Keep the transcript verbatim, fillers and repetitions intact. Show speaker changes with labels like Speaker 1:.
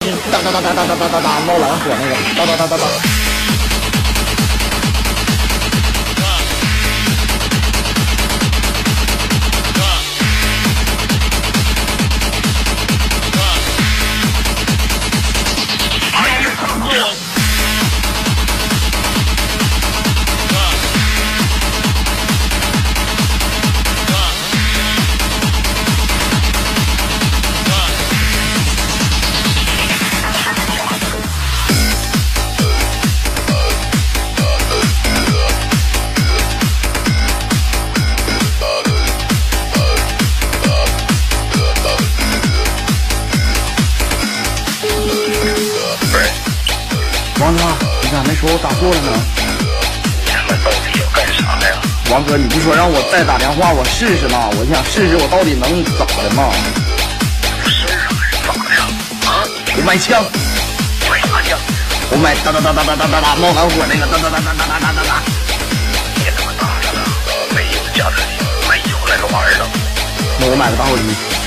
Speaker 1: 哒哒哒哒哒哒哒哒哒，猫蓝火那个，哒哒哒哒哒。王哥，你咋没说我打错了呢？
Speaker 2: 你他妈到底要干啥呀？
Speaker 1: 王哥，你不说让我再打电话我试试吗？我想试试我到底能咋的嘛？
Speaker 2: 有事儿啊？咋的呀？啊？
Speaker 1: 我买枪，
Speaker 2: 买啥枪？
Speaker 1: 我买哒哒哒哒哒哒哒哒冒蓝火那个哒哒哒哒哒哒哒哒哒。
Speaker 2: 别他妈打了，没有加特林，没有那个玩意儿了。
Speaker 1: 那我买个打火机。